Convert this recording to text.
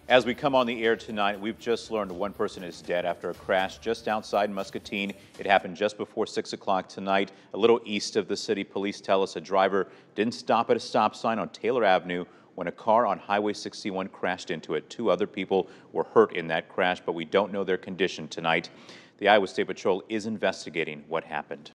As we come on the air tonight, we've just learned one person is dead after a crash just outside Muscatine. It happened just before 6 o'clock tonight, a little east of the city. Police tell us a driver didn't stop at a stop sign on Taylor Avenue when a car on Highway 61 crashed into it. 2 other people were hurt in that crash, but we don't know their condition tonight. The Iowa State Patrol is investigating what happened.